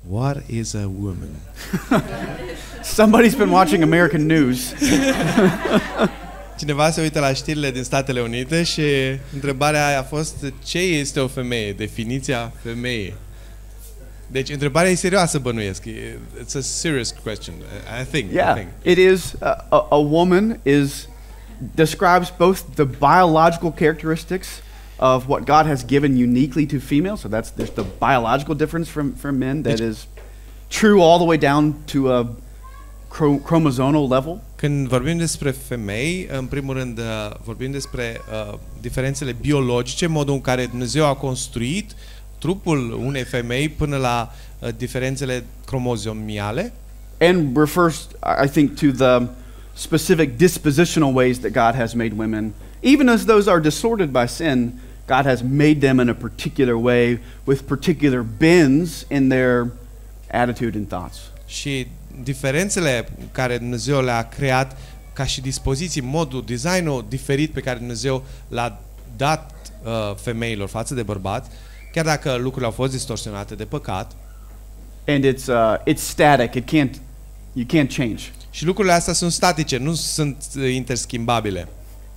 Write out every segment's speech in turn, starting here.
What is a woman? Somebody's been watching American news. Cineva se uită la știrile din Statele Unite și întrebarea aia a fost: ce este o femeie? Definiția femeii. Deci întrebarea e serioasă, bănuiesc. It's a serious question, I think. Yeah, it is. A woman describes both the biological characteristics of what God has given uniquely to females. So there's the biological difference from men that is true all the way down to a chromosomal level. Când vorbim despre femei, în primul rând vorbim despre diferențele biologice, modul în care Dumnezeu a construit trupul unei femei până la diferențele cromozomiale. And refers, I think, to the specific dispositional ways that God has made women. Even as those are distorted by sin, God has made them in a particular way with particular bends in their attitude and thoughts. Și diferențele care Dumnezeu le-a creat ca și dispoziții, modul, designul diferit pe care Dumnezeu l-a dat femeilor față de bărbați, chiar dacă lucrurile au fost distorsionate de păcat. And it's static. You can't change. Și lucrurile astea sunt statice, nu sunt interschimbabile.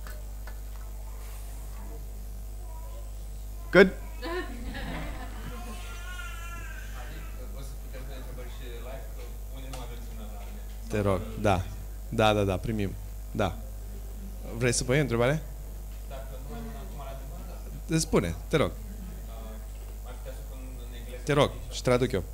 Good? Te rog, da. Da, primim. Da. Vrei să pui întrebare? Spune, te rog. Te rog, și traduc eu.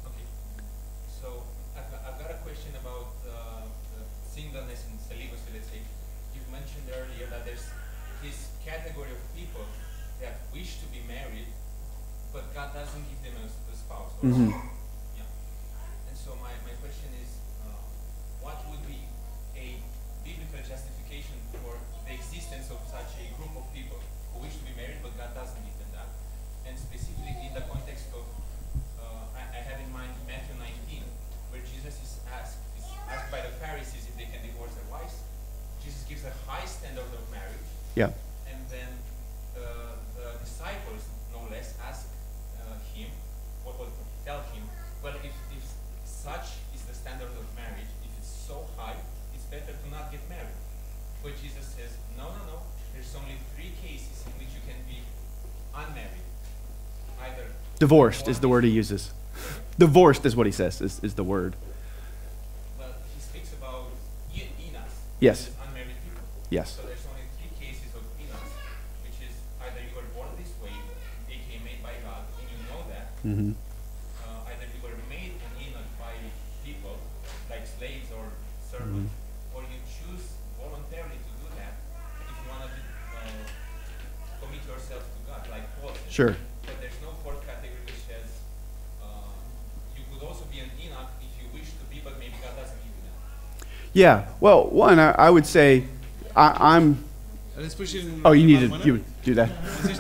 Mm-hmm. Yeah. And so my question is, what would be a biblical justification for the existence of such a group of people who wish to be married, but God doesn't give them that? And specifically in the context of, I have in mind Matthew 19, where Jesus is asked by the Pharisees if they can divorce their wives. Jesus gives a high standard of marriage. Yeah. And then the disciples, no less, ask him, tell him, well, if such is the standard of marriage, if it's so high, it's better to not get married. But Jesus says, no, there's only 3 cases in which you can be unmarried. Either divorced is the word he uses. Divorced is what he says, is the word. Well, he speaks about enos. Yes. Unmarried people. Yes. So there's only 3 cases of enos, which is either you were born this way, aka made by God, and you know that. Mm-hmm. Either you were made an Enoch by people, like slaves or servants, or you choose voluntarily to do that if you want to commit yourself to God, like Paul says. Sure. But there's no 4th category which says you could also be an Enoch if you wish to be, but maybe God doesn't give you that. Yeah. Well, one, I would say I'm. Oh, you would do that.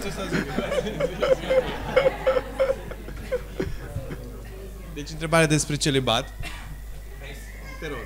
Deci întrebarea despre celibat. Te rog.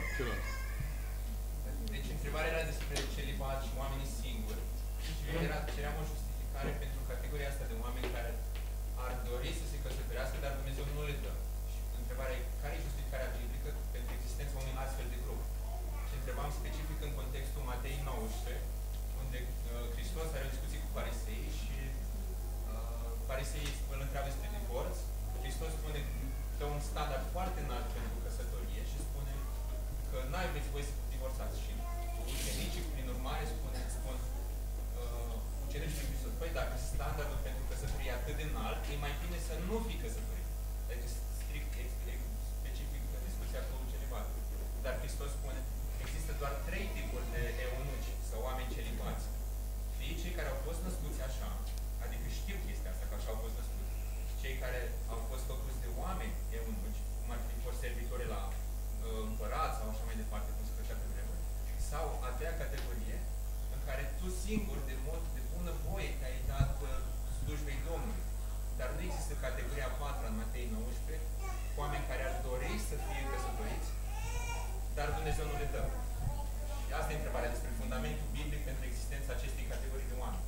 Deci întrebarea era despre celibat și oamenii singuri. Și ceream o justificare pentru categoria asta de oameni care ar dori să se căsătorească, dar Dumnezeu nu le dă. Și întrebarea e, care e justificarea biblică pentru existența unui astfel de grup? Și întrebam specific în contextul Matei 19, unde Hristos are o discuție cu farisei și farisei îl întreabă despre divorț. Hristos spune că un standard foarte înalt pentru căsătorie și spune că n-aveți voie să divorțați. Și ucenicii, prin urmare, spun ucenicii lui Hristos, păi dacă standardul pentru căsătorie e atât de înalt, e mai bine să nu fii căsătorit. Adică strict, specific discuția cu celibat. Dar Hristos spune, există doar 3 tipuri de eunuci sau oameni celibați. Fie cei care au fost născuți așa, adică știu chestia asta, că așa au fost născuți, cei care au fost făcuți de oameni eunuci, cum ar fi fost servitori la împărat sau așa mai departe, cum se făcea pe vremuri, sau a 3-a categorie, în care tu singur, de mod de bună voie, te-ai dat slujbei Domnului. Dar nu există categoria 4 în Matei 19, cu oameni care ar dori să fie căsătoriți, dar Dumnezeu nu le dă. Și asta e întrebarea despre fundamentul biblic pentru existența acestei categorii de oameni.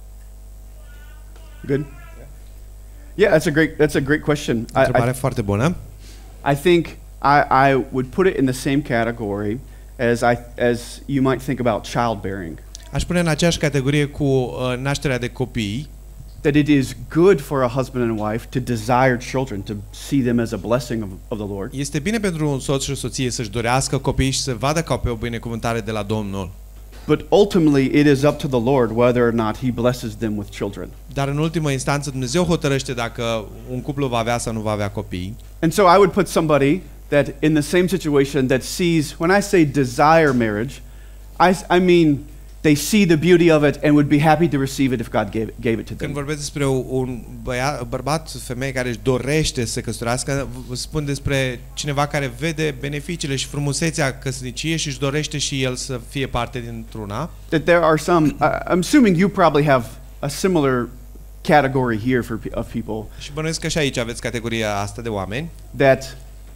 Good. Yeah, that's a great question. Întrebare foarte bună. I think I would put it in the same category as you might think about childbearing. Aș pune în aceeași categorie cu nașterea de copii, That it is good for a husband and wife to desire children, to see them as a blessing of the Lord. Este bine pentru un soț și o soție să-și dorească copii și să vadă ca pe o binecuvântare de la Domnul. But ultimately, it is up to the Lord whether or not He blesses them with children. Dar în ultimă instanță Dumnezeu hotărăște dacă un cuplu va avea sau nu va avea copii. And so I would put somebody that in the same situation that sees, when I say desire marriage, I mean they see the beauty of it and would be happy to receive it if God gave it to Când them. vorbesc despre un bărbat, femeie care își dorește să se căsătorească, vă spun despre cineva care vede beneficiile și frumusețea căsniciei și își dorește și el să fie parte dintr-una. That there are some, I'm assuming you probably have a similar category here of people Și bănuiesc că și aici aveți categoria asta de oameni that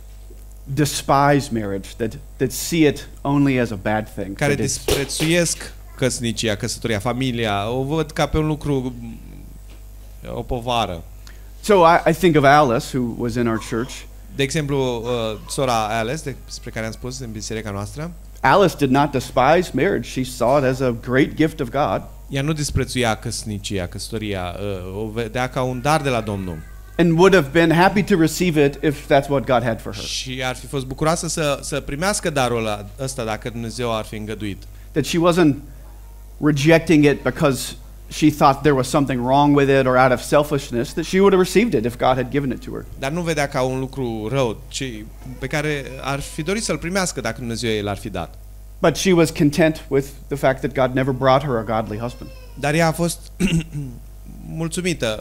despise marriage, that see it only as a bad thing. care that it's- disprețuiesc căsnicia, căsătoria, familia, o văd ca pe un lucru, o povară. So I think of Alice, who was in our church. De exemplu, sora Alice, despre care am spus în biserica noastră, Alice did not despise marriage. She saw it as a great gift of God. ea nu disprețuia căsnicia, căsătoria, o vedea ca un dar de la Domnul. And would have been happy to receive it if that's what God had for her. Și ar fi fost bucuroasă să primească darul ăsta dacă Dumnezeu ar fi îngăduit. That she wasn't rejecting it because she thought there was something wrong with it or out of selfishness, that she would have received it if God had given it to her. Dar nu vedea ca un lucru rău, ci pe care ar fi dorit să-l primească dacă Dumnezeu i l-ar fi dat. But she was content with the fact that God never brought her a godly husband. Dar ea a fost mulțumită,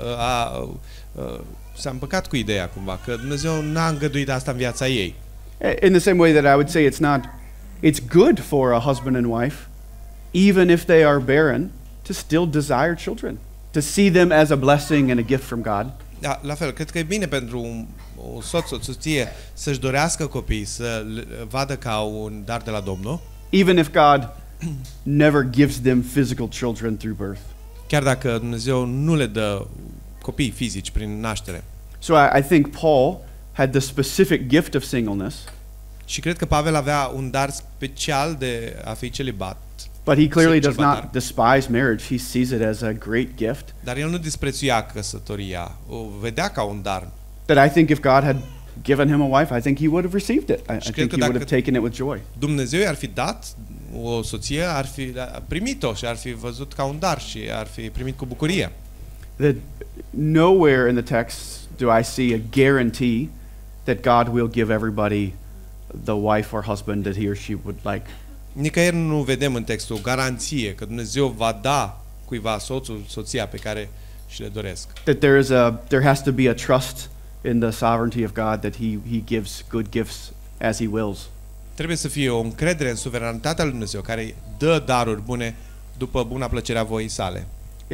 s-a împăcat cu ideea cumva, că Dumnezeu n-a îngăduit asta în viața ei. In the same way that I would say it's good for a husband and wife, even if they are barren, to still desire children, to see them as a blessing and a gift from God. Da, la fel, cred că e bine pentru un soț, o soție să-și dorească copii, să vadă ca un dar de la Domnul, Even if God never gives them physical children through birth. chiar dacă Dumnezeu nu le dă copii fizici prin naștere. So I think Paul had the specific gift of singleness, Și cred că Pavel avea un dar special de a fi celibat, but he clearly does Celibatar. not despise marriage. He sees it as a great gift. dar el nu disprețuia căsătoria, o vedea ca un dar. That I think if God had given him a wife, I think he would have received it. I cred think că he would dacă- have taken it with joy. Dumnezeu i-ar fi dat o soție, ar fi primit-o și ar fi văzut ca un dar și ar fi primit cu bucurie. That nowhere in the text do I see a guarantee that God will give everybody the wife or husband that he or she would like. Nicăieri nu vedem în text o garanție că Dumnezeu va da cuiva soțul, soția pe care și le doresc. That there has to be a trust in the sovereignty of God, that he gives good gifts as he wills. Trebuie să fie o încredere în suveranitatea lui Dumnezeu care dă daruri bune după buna plăcerea voii sale.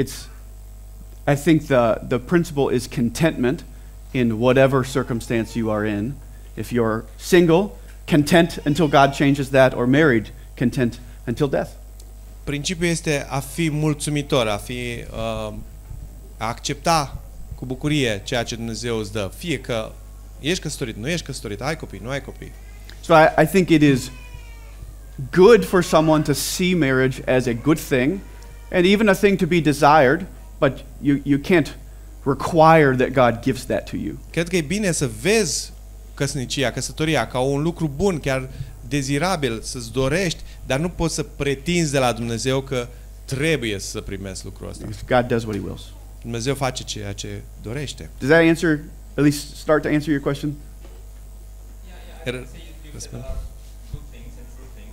I think the principle is contentment in whatever circumstance you are in. If you're single, content until God changes that, or married, content until death. Principiul este a fi mulțumitor, a accepta cu bucurie ceea ce Dumnezeu îți dă. Fie că ești căsătorit, nu ești căsătorit, ai copii, nu ai copii. So I think it is good for someone to see marriage as a good thing, and even a thing to be desired, but you can't require that God gives that to you. Cred că e bine să vezi căsnicia, căsătoria ca un lucru bun, chiar dezirabil, să-ți dorești, dar nu poți să pretinzi de la Dumnezeu că trebuie să primești lucrul ăsta. God does what he wills. Dumnezeu face ceea ce dorește. Does that answer, at least start to answer your question? Yeah, I would say you said a lot of good things and true things,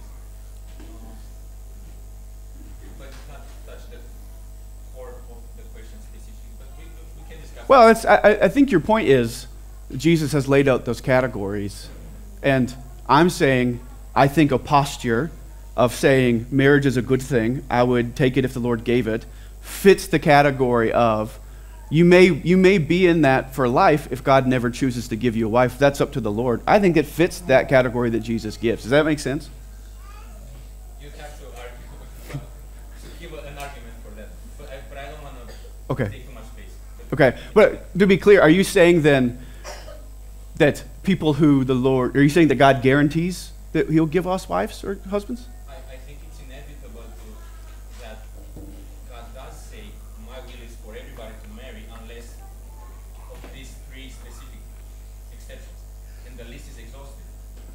but not touch the core of the question specifically. But we can discuss. Well, I think your point is Jesus has laid out those categories, and I'm saying I think a posture of saying marriage is a good thing, I would take it if the Lord gave it, fits the category of you may be in that for life if God never chooses to give you a wife. That's up to the Lord. I think it fits that category that Jesus gives. Does that make sense? You have to argue, to give an argument for that, but I don't want to Okay. take too much space. Okay, but to be clear, are you saying then that people who the Lord, are you saying that God guarantees that he'll give us wives or husbands? I think it's inevitable that God does say, my will is for everybody to marry unless of these three specific exceptions. And the list is exhaustive.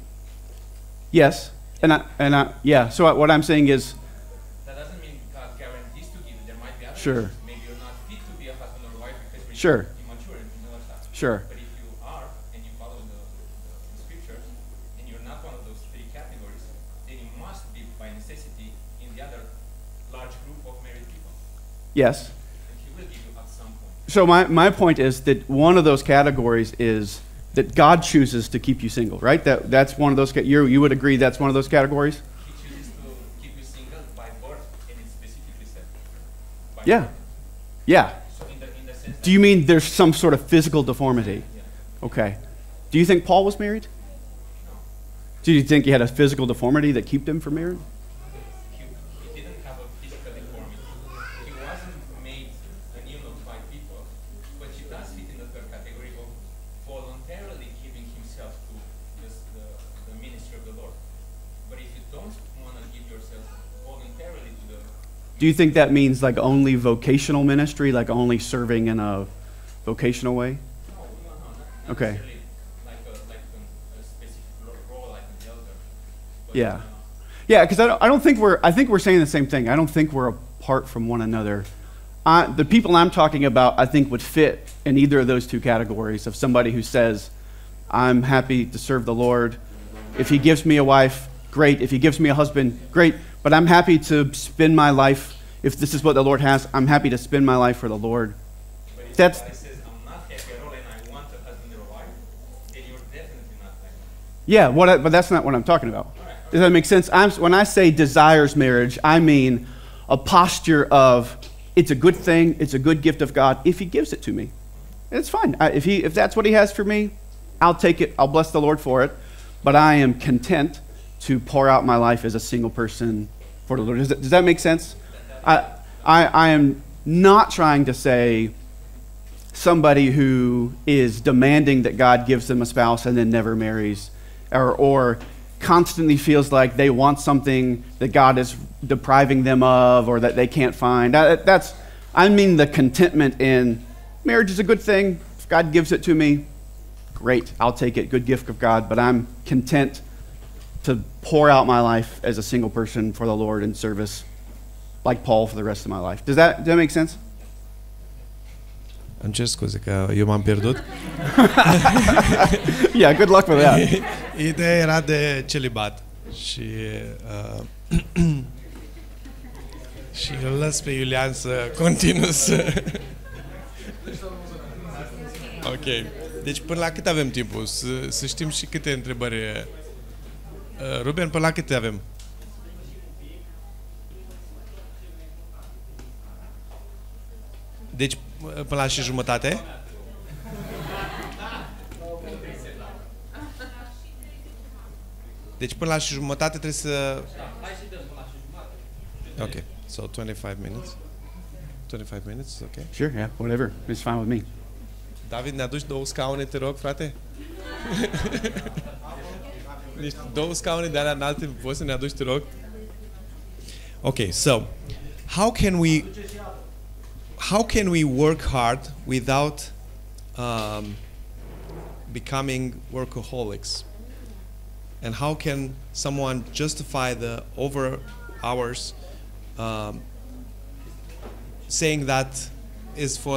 Yes. Yeah. So what I'm saying is, That doesn't mean God guarantees to give it. There might be other Sure. reasons. Maybe you're not fit to be a husband or wife because you're Sure. immature and other stuff. Sure. But if you are and you follow the scriptures and you're not one of those three categories, then you must be by necessity in the other large group of married people. yes. And he will give you at some point. So my point is that one of those categories is that God chooses to keep you single, right? That's one of those. You would agree that's one of those categories? He chooses to keep you single by birth, and it's specifically said. By Yeah. birth. Yeah. So in the sense Do you mean there's some sort of physical deformity? yeah. Okay. Do you think Paul was married? No. Do you think he had a physical deformity that kept him from marriage? He didn't have a physical deformity. He wasn't made an eunuch by people, but he does fit in the third category of voluntarily giving himself to the ministry of the Lord. But if you don't want to give yourself voluntarily to the Do you think that means like only vocational ministry, like only serving in a vocational way? not Okay. necessarily like a specific role like an elder. But, Yeah. Yeah, because I think we're saying the same thing. I don't think we're apart from one another. The people I'm talking about, I think, would fit in either of those two categories of somebody who says, I'm happy to serve the Lord. If he gives me a wife, great. If he gives me a husband, great. But I'm happy to spend my life, if this is what the Lord has, I'm happy to spend my life for the Lord. But if That's- somebody says, I'm not happy at all and I want a husband or a wife, then you're definitely not like that. Yeah, but that's not what I'm talking about. Does that make sense? When I say desires marriage, I mean a posture of it's a good thing, it's a good gift of God if he gives it to me. It's fine. If that's what he has for me, I'll take it. I'll bless the Lord for it. But I am content to pour out my life as a single person for the Lord. Does that make sense? I am not trying to say somebody who is demanding that God gives them a spouse and then never marries, or constantly feels like they want something that God is depriving them of or that they can't find. I mean the contentment in marriage is a good thing. If God gives it to me, great, I'll take it, good gift of God, but I'm content to pour out my life as a single person for the Lord in service, like Paul for the rest of my life. Does that make sense? Îmi cer scuze că eu m-am pierdut. Yeah, good luck with that. Ideea era de celibat și și îl las pe Iulian să continue să... Ok. Deci până la cât avem timpul? Să știm și câte întrebări... Ruben, până la câte avem? Deci până la și jumătate? Deci până la și jumătate trebuie să... Ok, so 25 minutes. 25 minutes, ok. Sure, yeah, whatever. It's fine with me. David, ne aduci 2 scaune, te rog, frate? Niște 2 scaune de alea înalte, poți să ne aduci, te rog? Okay, so how can we work hard without becoming workaholics? And how can someone justify the over hours, saying that is for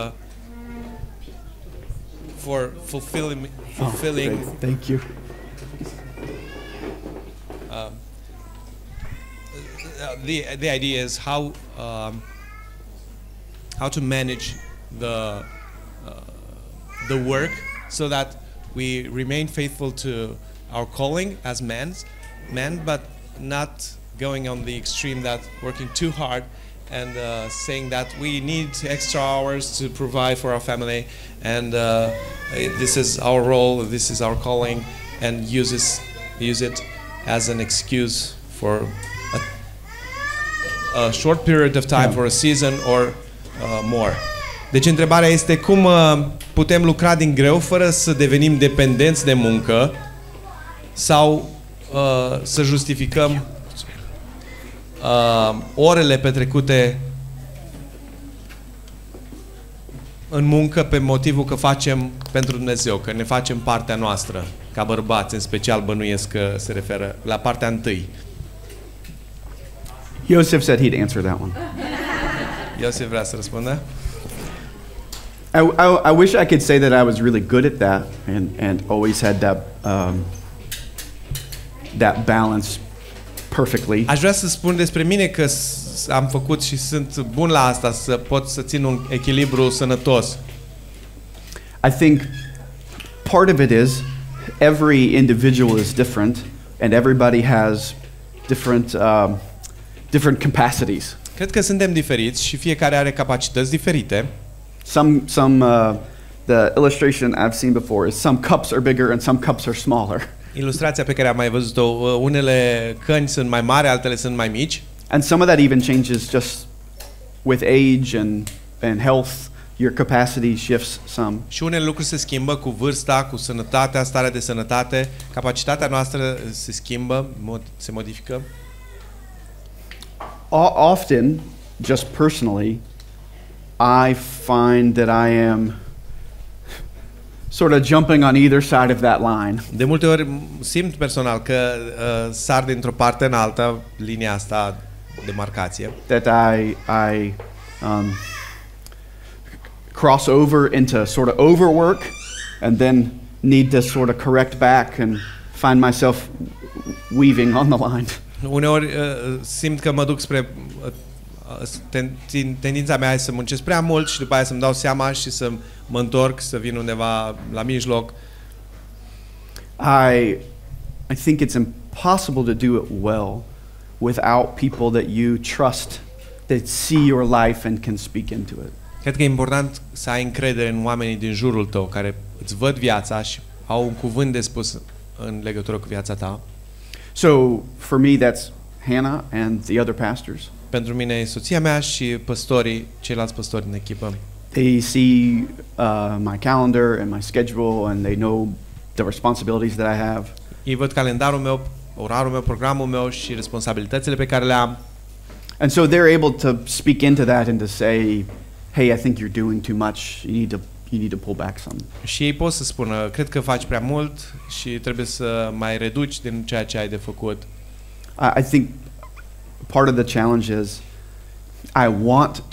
fulfilling? Great. Thank you. The idea is how to manage the work so that we remain faithful to our calling as men, but not going on the extreme that working too hard and saying that we need extra hours to provide for our family, and this is our role, this is our calling, and use it as an excuse for a short period of time, for a season or more. Deci întrebarea este cum putem lucra din greu fără să devenim dependenți de muncă sau să justificăm orele petrecute în muncă pe motivul că facem pentru Dumnezeu, că ne facem partea noastră, ca bărbați, în special bănuiesc că se referă la partea întâi. Joseph said he'd answer that one. Iosif vrea să răspundă? I wish I could say that I was really good at that and always had that balance perfectly. Aș vrea să spun despre mine că am făcut și sunt bun la asta, să pot să țin un echilibru sănătos. I think part of it is every individual is different and everybody has different capacities. Cred că suntem diferiți și fiecare are capacități diferite. The illustration I've seen before is some cups are bigger and some cups are smaller. Ilustrația pe care am mai văzut-o, unele căni sunt mai mari, altele sunt mai mici. And some of that even changes just with age and health. Your capacity shifts some. Și unele lucruri se schimbă cu vârsta, cu sănătatea, starea de sănătate. Capacitatea noastră se schimbă, se modifică. Often, just personally, I find that I am sort of jumping on either side of that line. De multe ori simt personal că sar dintr-o parte în alta linia asta de marcație. That I cross over into sort of overwork and then need to sort of correct back and find myself weaving on the line. Uneori simt că mă duc spre tendința mea să muncesc prea mult și după aia să-mi dau seama și să mă întorc, să vin undeva la mijloc. I think it's impossible to do it well without people that you trust, that see your life and can speak into it. Cred că e important să ai încredere în oamenii din jurul tău care îți văd viața și au un cuvânt de spus în legătură cu viața ta. So for me that's Hannah and the other pastors. Pentru mine e soția mea și păstorii, ceilalți păstori din echipă. They see my calendar and my schedule and they know the responsibilities that I have. Ei văd calendarul meu, orarul meu, programul meu și responsabilitățile pe care le am. And so they're able to speak into that and to say, hey, I think you're doing too much. You need to pull back some. Și ei pot să spună, cred că faci prea mult și trebuie să mai reduci din ceea ce ai de făcut. I think part of the challenge is I want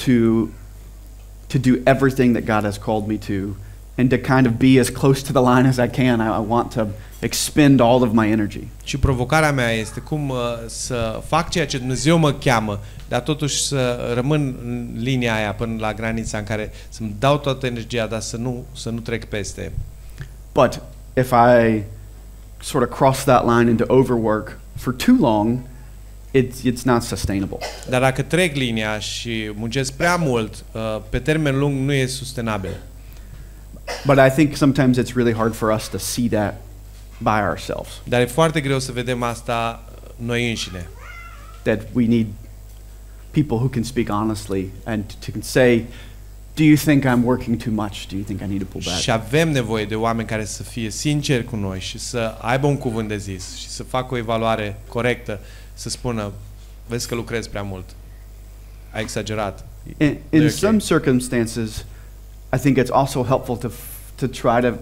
to do everything that God has called me to and to kind of be as close to the line as I can. I want to expend all of my energy. Și provocarea mea este cum să fac ceea ce Dumnezeu mă cheamă, dar totuși să rămân în linia aia până la granița în care să-mi dau toată energia, dar să nu trec peste. But if I sort of cross that line into overwork for too long, it's not sustainable. Dar dacă trec linia și muncesc prea mult, pe termen lung nu e sustenabil. But I think sometimes it's really hard for us to see that by ourselves. Dar e foarte greu să vedem asta noi înșine. That we need people who can speak honestly and to say, do you think I'm working too much? Do you think I need to pull back? Și avem nevoie de oameni care să fie sinceri cu noi și să aibă un cuvânt de zis și să facă o evaluare corectă, să spună, vezi că lucrezi prea mult. Ai exagerat. In some circumstances, I think it's also helpful to try to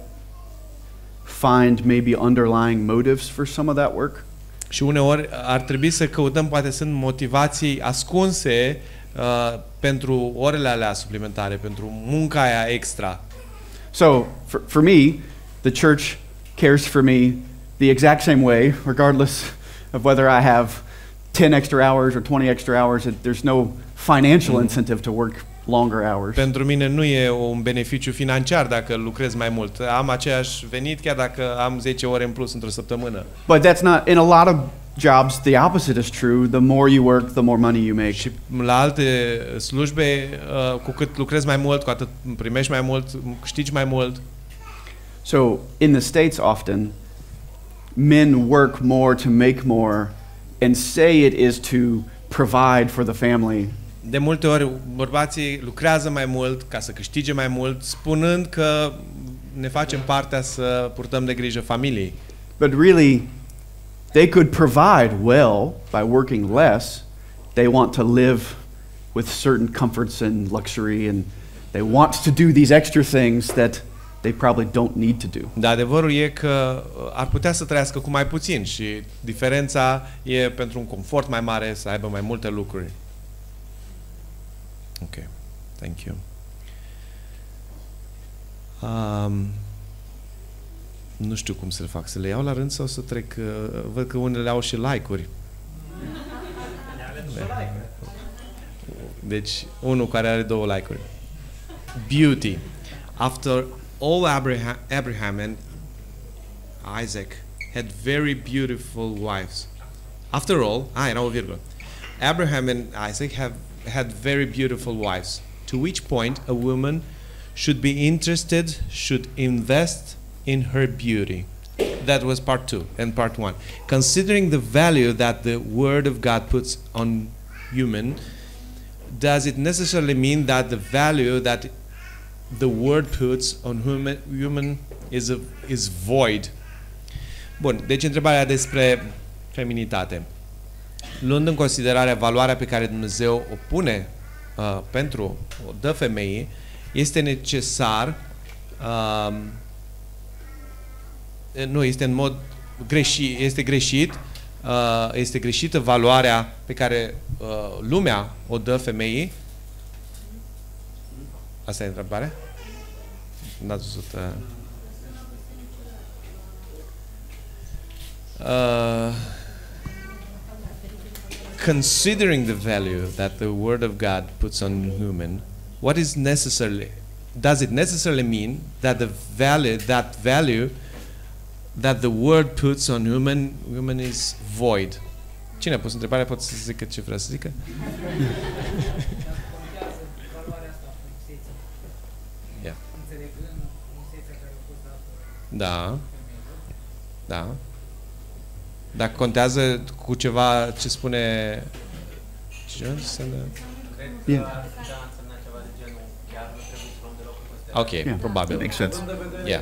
find maybe underlying motives for some of that work. Și uneori ar trebui să căutăm, poate sunt motivații ascunse pentru orele alea suplimentare, pentru munca aia extra. So, for me, the church cares for me the exact same way, regardless of whether I have 10 extra hours or 20 extra hours. There's no financial incentive to work longer hours. Pentru mine nu e un beneficiu financiar dacă lucrez mai mult. Am aceeași venit chiar dacă am 10 ore în plus într-o săptămână. But that's not, in a lot of jobs, the opposite is true. The more you work, the more money you make. Și la alte slujbe, cu cât lucrezi mai mult, cu atât primești mai mult, câștigi mai mult. So, in the States often, men work more to make more and say it is to provide for the family. De multe ori bărbații lucrează mai mult ca să câștige mai mult, spunând că ne facem partea să purtăm de grijă familiei. But really, they could provide well by working less. They want to live with certain comforts and luxury, and they want to do these extra things that they probably don't need to do. Dar adevărul e că ar putea să trăiască cu mai puțin și diferența e pentru un confort mai mare, să aibă mai multe lucruri. Ok, thank you. Nu știu cum să le fac, să le iau la rând sau să trec, văd că unele au și like-uri. Deci, unul care are 2 like-uri. Beauty. After all Abraham and Isaac had very beautiful wives. After all, era o virgulă. Abraham and Isaac had very beautiful wives, to which point a woman should be interested, should invest in her beauty. That was part 2 and part 1. Considering the value that the Word of God puts on human, does it necessarily mean that the value that the Word puts on human is void? Bun, deci întrebarea despre feminitate. Luând în considerare valoarea pe care Dumnezeu o pune o dă femeii, este necesar nu, este în mod greșit, este greșită valoarea pe care lumea o dă femeii? Asta e întrebarea? N-ați văzut? Considering the value that the Word of God puts on human, what is necessarily, does it necessarily mean that the value that the Word puts on human is void? Cine a pus întrebarea? Pot să zică ce vrea să zică? Yeah. Da. Da. Dacă contează cu ceva ce spune Ok, Yeah, probabil. that makes sense. Yeah.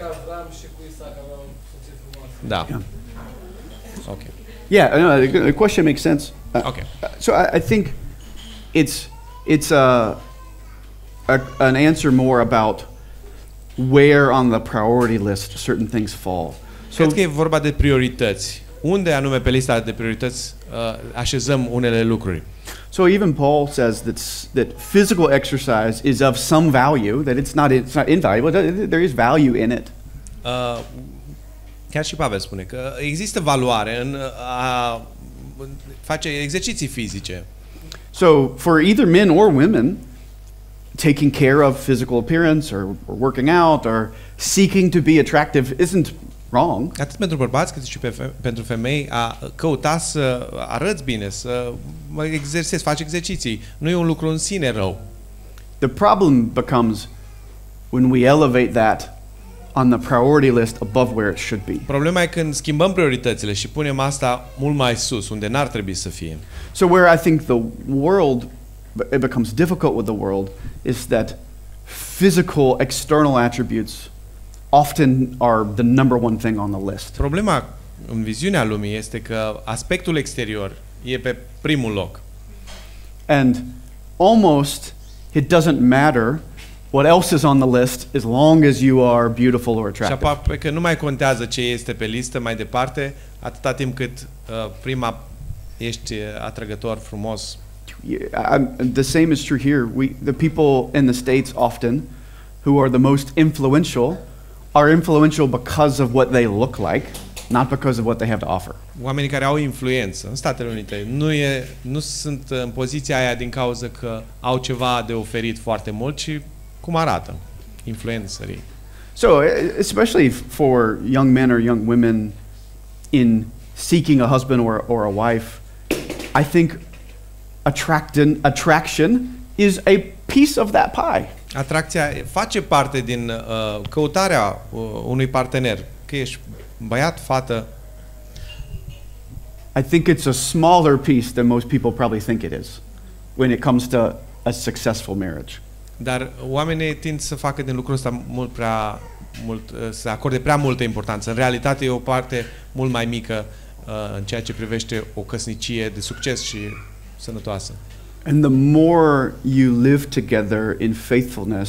Da. Ok. Yeah, no, the question makes sense. Okay. So I think it's an answer more about where on the priority list certain things fall. So Cred că e vorba de priorități. Unde anume pe lista de priorități așezăm unele lucruri? So even Paul says that physical exercise is of some value, that it's not invaluable. There is value in it. Chiar și Pavel spune că există valoare în a face exerciții fizice. So for either men or women, taking care of physical appearance or working out or seeking to be attractive isn't wrong. Atât pentru bărbați cât și pentru femei, a căuta să arăți bine, să faci exerciții. Nu e un lucru în sine rău. The problem becomes when we elevate that on the priority list above where it should be. Problema e când schimbăm prioritățile și punem asta mult mai sus, unde n-ar trebui să fie. So where I think it becomes difficult with the world is that physical external attributes often are the number one thing on the list. Problema în viziunea lumii este că aspectul exterior e pe primul loc. And almost it doesn't matter what else is on the list as long as you are beautiful or Și attractive. aproape că nu mai contează ce este pe listă mai departe, atâta timp cât prima ești atrăgător, frumos. The same is true here. The people in the States often who are the most influential are influential because of what they look like, not because of what they have to offer. Oamenii care au influență în Statele Unite nu sunt în poziția aia din cauza că au ceva de oferit foarte mult, ci cum arată, influencerii. So, especially for young men or young women in seeking a husband or a wife, I think attraction is a piece of that pie. Atracția face parte din căutarea unui partener, că ești băiat, fată. I think it's a smaller piece than most people probably think it is when it comes to a successful marriage. Dar oamenii tind să facă din lucrul ăsta să acorde prea multă importanță. În realitate e o parte mult mai mică în ceea ce privește o căsnicie de succes și sănătoasă. And the more you live together in faithfulness,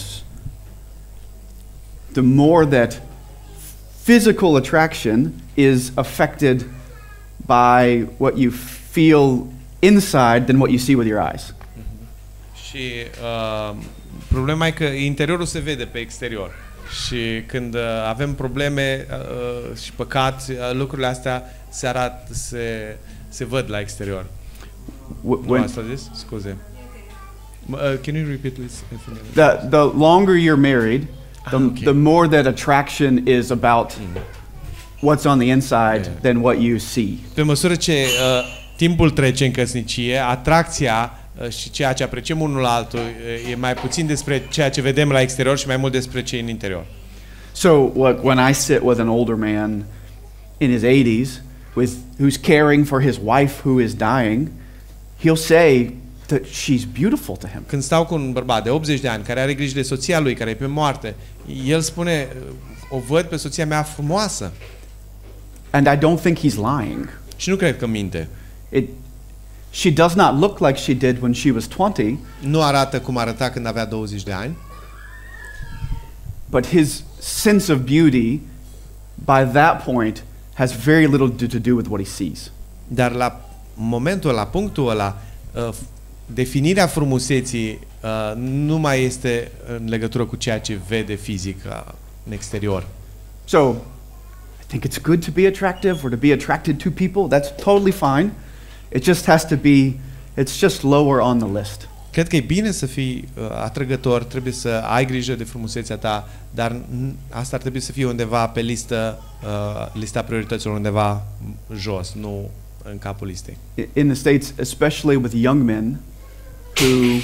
the more that physical attraction is affected by what you feel inside than what you see with your eyes. Și problema e că interiorul se vede pe exterior. Și când avem probleme și păcat, lucrurile astea se văd la exterior. Nu asta zis? Scuze. Can you repeat please? The longer you're married, the more that attraction is about what's on the inside than what you see. Pe măsură ce timpul trece în căsnicie, atracția și ceea ce apreciem unul la altul e mai puțin despre ceea ce vedem la exterior și mai mult despre ce e în interior. So when I sit with an older man in his 80s who's caring for his wife who is dying, he'll say that she's beautiful to him. Când stau cu un bărbat de 80 de ani care are grijă de soția lui care e pe moarte, el spune: "O văd pe soția mea frumoasă." And I don't think he's lying. Și nu cred că minte. She does not look like she did when she was 20. Nu arată cum arăta când avea 20 de ani. But his sense of beauty by that point has very little to do with what he sees. Dar la punctul ăla, definirea frumuseții nu mai este în legătură cu ceea ce vede fizic în exterior. So, I think it's good to be attractive or to be attracted to people. That's totally fine. It just has to be, it's just lower on the list. Cred că e bine să fii atrăgător, trebuie să ai grijă de frumusețea ta, dar asta ar trebui să fie undeva pe lista priorităților, undeva jos, nu în capul listei. In the States, especially with young men who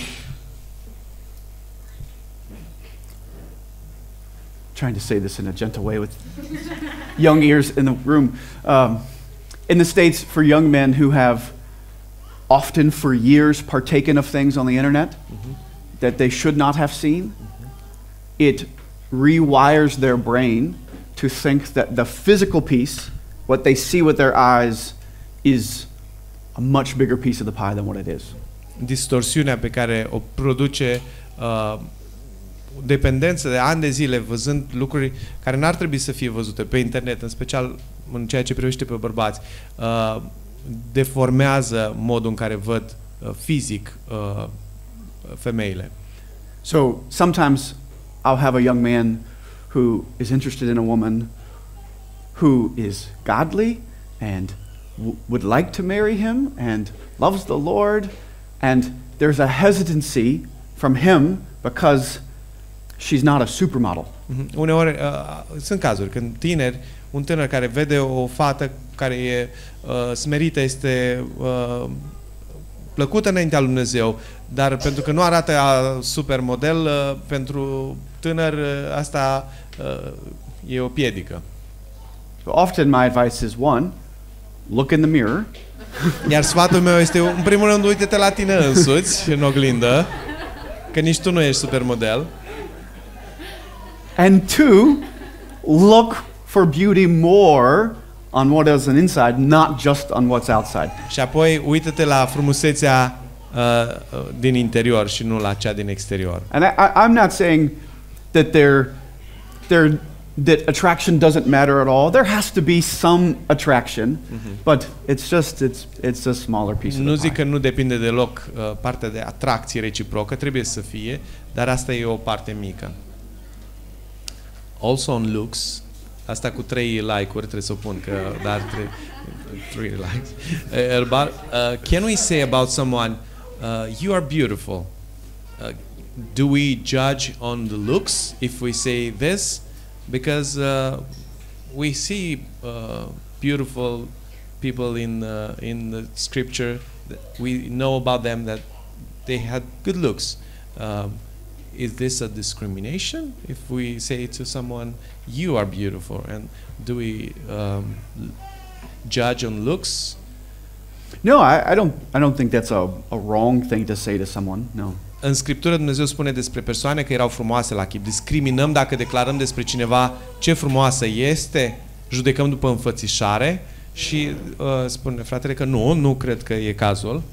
trying to say this in a gentle way with young ears in the room. In the States, for young men who have often for years partaken of things on the internet that they should not have seen, it rewires their brain to think that the physical piece, what they see with their eyes, is a much bigger piece of the pie than what it is. Distorsiunea pe care o produce dependență de ani de zile văzând lucruri care n-ar trebui să fie văzute pe internet, în special în ceea ce privește pe bărbați, deformează modul în care văd fizic femeile. So sometimes I'll have a young man who is interested in a woman who is godly and would like to marry him and loves the Lord, and there's a hesitancy from him because she's not a supermodel. Uneori sunt cazuri când un tânăr care vede o fată care e smerită, este plăcută înaintea lui Dumnezeu, dar pentru că nu arată supermodel, pentru tânăr asta e o piedică. So often my advice is one, look in the mirror. Iar sfatul meu este, în primul rând, uite-te la tine însuți în oglindă, că nici tu nu ești supermodel. And two, look for beauty more on what is on inside, not just on what's outside. Și apoi uită-te la frumusețea din interior și nu la cea din exterior. And I'm not saying that that attraction doesn't matter at all. There has to be some attraction, but it's a smaller piece of the pie. Nu zic că nu depinde deloc partea de atracție reciprocă, trebuie să fie, dar asta e o parte mică. Also on looks, asta cu 3 like-uri trebuie să o pun, că dar 3 likes. Can we say about someone, you are beautiful? Do we judge on the looks if we say this? Because we see beautiful people in the scripture. We know about them that they had good looks. Is this a discrimination if we say to someone, you are beautiful? And do we judge on looks? No, I don't think that's a wrong thing to say to someone. No. în Scriptură Dumnezeu spune despre persoane că erau frumoase la chip. Discriminăm dacă declarăm despre cineva ce frumoasă este, judecăm după înfățișare și spune fratele că nu cred că e cazul.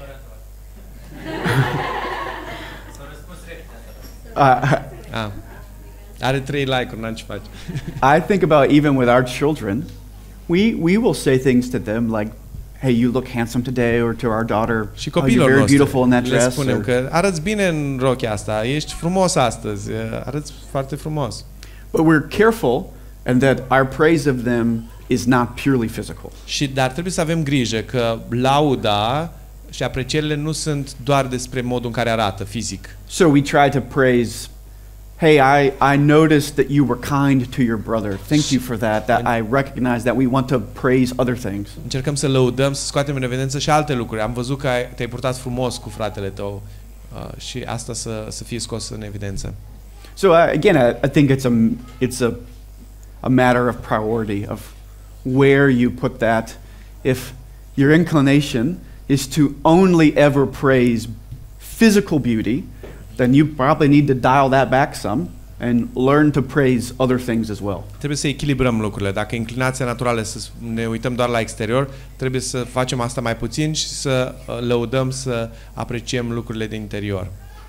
Are 3 like-uri, n-am ce face. I think about even with our children, we will say things to them like, hey, you look handsome today, or to our daughter, și oh, you're copiilor very noștri beautiful in that le dress. spunem Or, că arăți bine în rochia asta, ești frumos astăzi, arăți foarte frumos. but we're careful and that our praise of them is not purely physical. Dar trebuie să avem grijă că lauda și aprecierile nu sunt doar despre modul în care arată fizic. So we try to praise, hey, I noticed that you were kind to your brother. Thank you for that. That I recognize that. We want to praise other things. Încercăm să lăudăm, să scoatem în evidență și alte lucruri. Am văzut că te-ai purtat frumos cu fratele tău și asta să fie scos în evidență. So again, I think it's a matter of priority of where you put that. If your inclination is to only ever praise physical beauty, then you probably need to dial that back some and learn to praise other things as well. Trebuie să echilibrăm lucrurile. Dacă inclinația naturală e să ne uităm doar la exterior, trebuie să facem asta mai puțin și să lăudăm, să apreciem lucrurile din interior.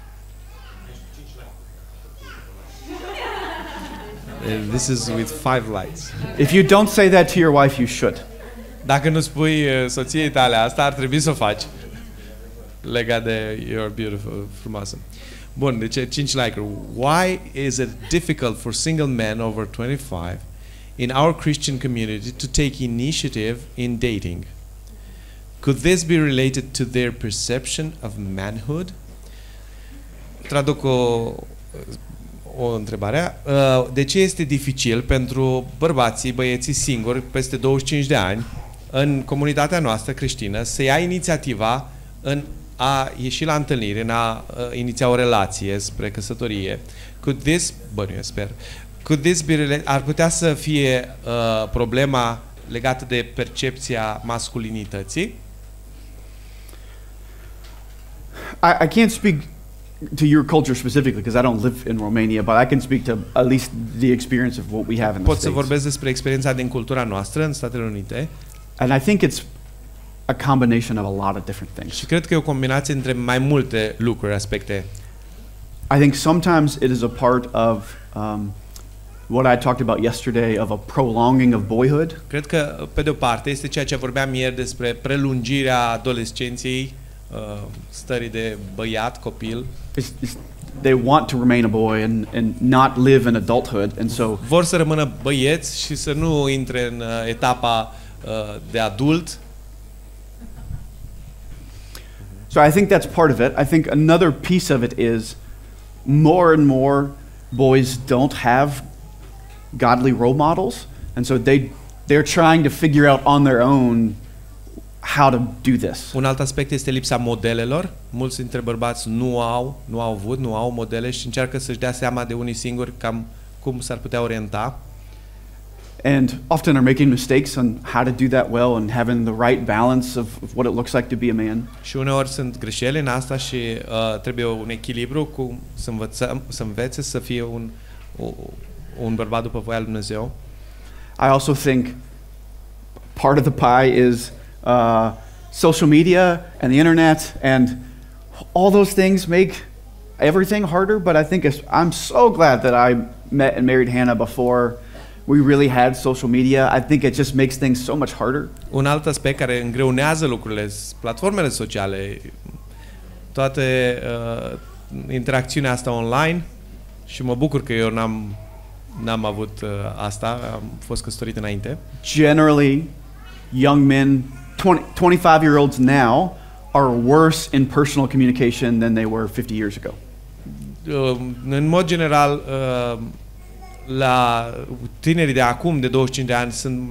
This is with 5 likes. If you don't say that to your wife, you should. Dacă nu spui soției tale asta, ar trebui să o faci. Legat de you're beautiful, frumoasă. Bun, deci 5 like-uri. Why is it difficult for single men over 25 in our Christian community to take initiative in dating? Could this be related to their perception of manhood? Traduc o întrebare. De ce este dificil pentru băieții singuri peste 25 de ani în comunitatea noastră creștină să ia inițiativa în a ieși la întâlniri, în a iniția o relație spre căsătorie? Could this be ar putea să fie problema legată de percepția masculinității? I can't speak to your culture specifically because I don't live in Romania, but I can speak to at least the experience of what we have in the Pot să States. vorbesc despre experiența din cultura noastră în Statele Unite. And I think it's a combination of a lot of different things. Și cred că e o combinație între mai multe lucruri, aspecte. I think sometimes it is a part of what I talked about yesterday of a prolonging of boyhood. Cred că, pe de o parte, este ceea ce vorbeam ieri despre prelungirea adolescenței, stării de băiat, copil. They want to remain a boy and not live in adulthood, and so vor să rămână băieți și să nu intre în etapa de adult. So I think that's part of it. I think another piece of it is more and more boys don't have godly role models, and so they're trying to figure out on their own how to do this. Un alt aspect este lipsa modelelor. Mulți dintre bărbați nu au modele și încearcă să-și dea seama de unii singuri cam cum s-ar putea orienta. And often are making mistakes on how to do that well and having the right balance of what it looks like to be a man. Și uneori sunt greșeli în asta și trebuie un echilibru cu să învețe să fie un bărbat după voia lui Dumnezeu. I also think part of the pie is social media and the internet, and all those things make everything harder, but I think I'm so glad that I met and married Hannah before we really had social media. I think it just makes things so much harder. Un alt aspect care îngreunează lucrurile, platformele sociale, toate interacțiunea asta online, și mă bucur că eu n-am avut asta, am fost căsătorit înainte. Generally, young men, 25-year-olds now are worse in personal communication than they were 50 years ago. În mod general, la tinerii de acum, de 25 de ani, sunt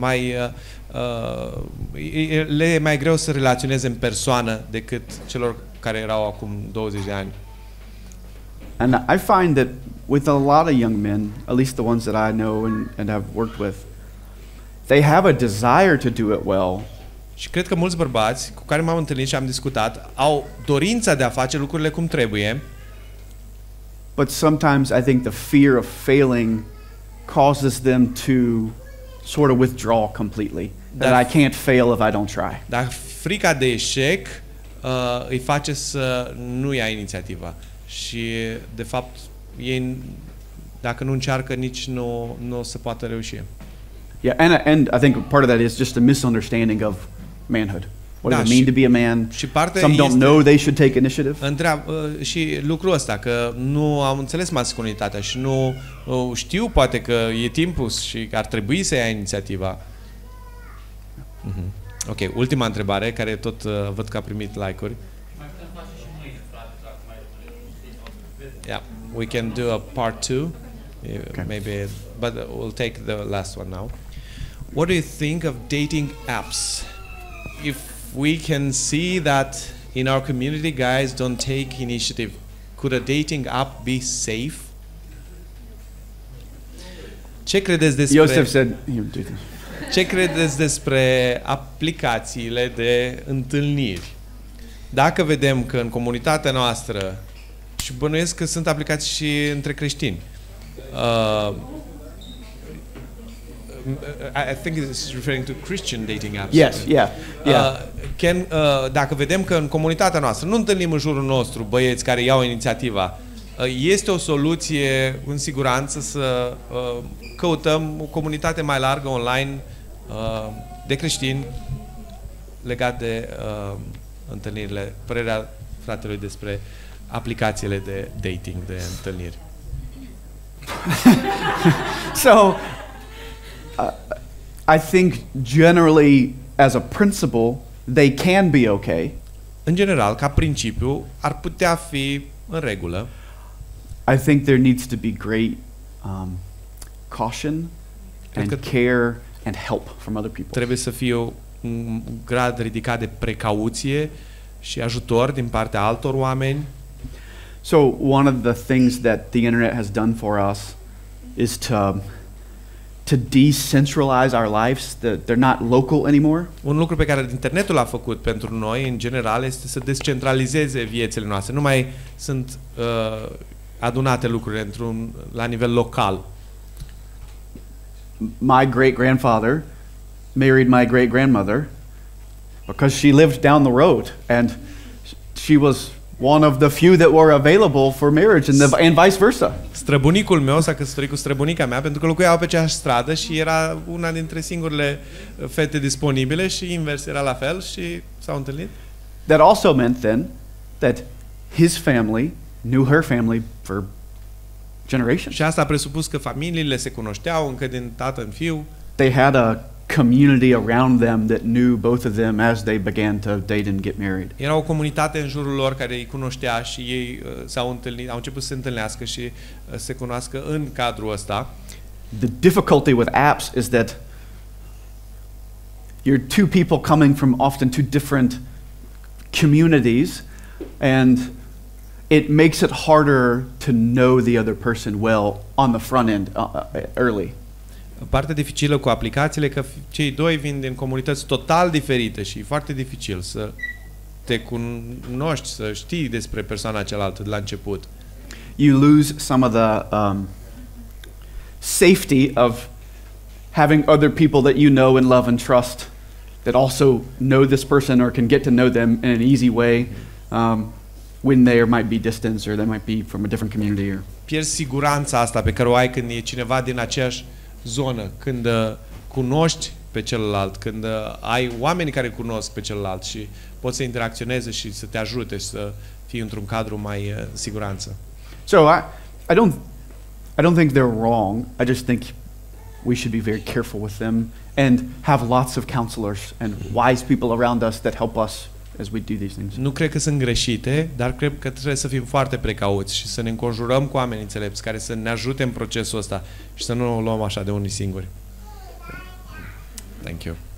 le e mai greu să relaționeze în persoană decât celor care erau acum 20 de ani. And I find that with a lot of young men, at least the ones that I know and have worked with, they have a desire to do it well. Și cred că mulți bărbați cu care m-am întâlnit și am discutat au dorința de a face lucrurile cum trebuie. But sometimes I think the fear of failing causes them to sort of withdraw completely. That I can't fail if I don't try. Dar frica de eșec îi face să nu ia inițiativa. Și, de fapt, ei, dacă nu încearcă, nici nu o să poată reuși. Yeah, and I think part of that is just a misunderstanding of manhood. What does it mean to be a man? Some don't know they should take initiative. Și lucrul ăsta, că nu am înțeles masculinitatea și nu știu poate că e timpul și că ar trebui să ia inițiativa. Ok, ultima întrebare, care tot văd că a primit like-uri. Yeah, we can do a part 2, maybe, but we'll take the last one now. What do you think of dating apps? If we can see that in our community guys don't take initiative, could a dating app be safe? Ce credeți despre... Joseph said, "You do this." Ce credeți despre aplicațiile de întâlniri? Dacă vedem că în comunitatea noastră, și bănuiesc că sunt aplicații și între creștini, I think it's referring to Christian dating apps. Yes, yeah. Dacă vedem că în comunitatea noastră nu întâlnim în jurul nostru băieți care iau inițiativa, este o soluție în siguranță să căutăm o comunitate mai largă online de creștini legat de întâlnirile, părerea fratelui despre aplicațiile de dating, de întâlniri. So, I think generally, as a principle, they can be okay. În general, ca principiu, ar putea fi în regulă. I think there needs to be great caution and care and help from other people. Trebuie să fie un grad ridicat de precauție și ajutor din partea altor oameni. So one of the things that the internet has done for us is to decentralize our lives. They're not local anymore. Un lucru pe care internetul l-a făcut pentru noi, în general, este să descentralizeze viețile noastre. Nu mai sunt adunate lucrurile la nivel local. My great-grandfather married my great-grandmother because she lived down the road and she was one of the few that were available for marriage and vice versa. Străbunicul meu s-a căsătorit cu străbunica mea pentru că locuiau pe aceeași stradă și era una dintre singurele fete disponibile și invers era la fel și s-au întâlnit. That also meant then that his family knew her family for generations. Și asta a presupus că familiile se cunoșteau încă din tată în fiu. They had a community around them that knew both of them as they began to date and get married. Era o comunitate în jurul lor care îi cunoștea și ei s-au întâlnit, au început să se întâlnească și se cunoască în cadrul ăsta. The difficulty with apps is that you're two people coming from often two different communities, and it makes it harder to know the other person well on the front end early. Partea dificilă cu aplicațiile că cei doi vin din comunități total diferite și e foarte dificil să te cunoști, să știi despre persoana cealaltă de la început. You lose some of the safety of having other people that you know and love and trust that also know this person or can get to know them in an easy way when there might be distance or they might be from a different community. Or pierzi siguranța asta pe care o ai când e cineva din aceeași zonă, când cunoști pe celălalt, când ai oameni care cunosc pe celălalt și poți să interacționeze și să te ajute și să fii într-un cadru mai siguranță. So I don't think they're wrong. I just think we should be very careful with them and have lots of counselors and wise people around us that help us as we do these things. Nu cred că sunt greșite, dar cred că trebuie să fim foarte precauți și să ne înconjurăm cu oameni înțelepți care să ne ajute în procesul ăsta și să nu o luăm așa de unii singuri. Thank you.